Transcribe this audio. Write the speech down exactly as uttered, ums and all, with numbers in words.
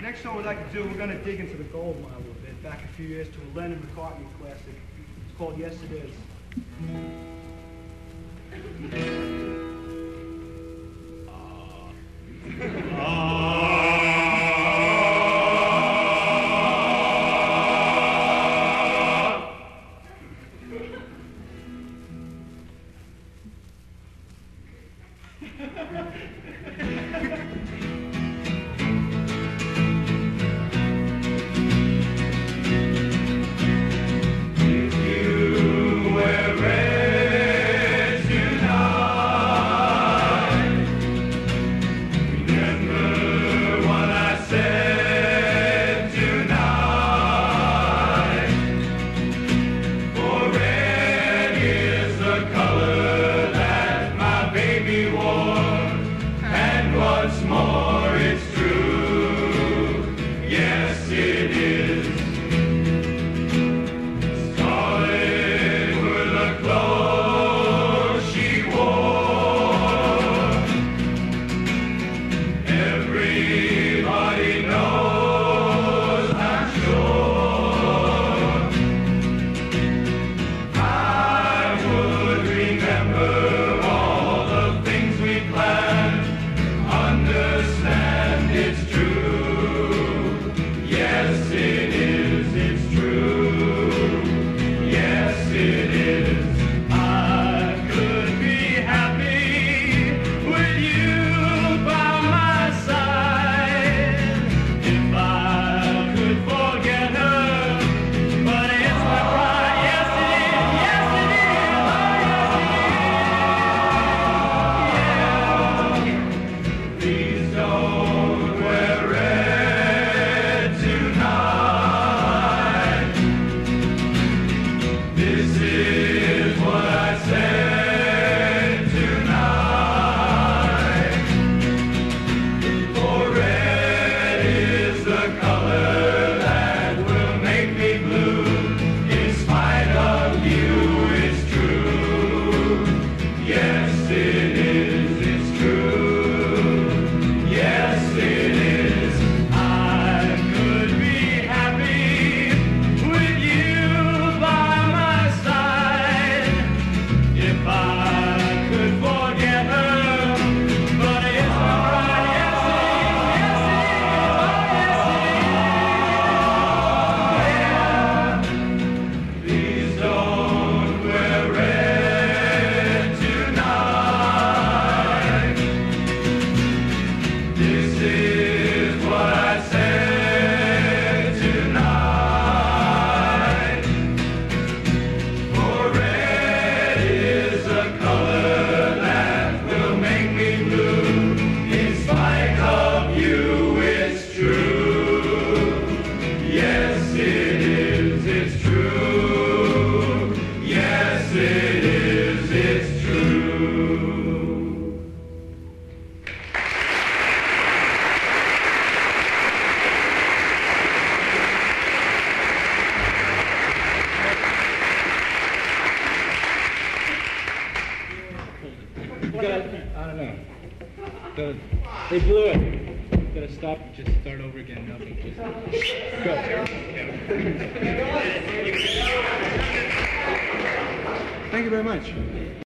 next song we'd like to do, we're going to dig into the gold mine a little bit, back a few years to a Lennon McCartney classic. It's called Yes It Is. They blew it. Gotta stop and just start over again. Nothing. Just go. Thank you very much.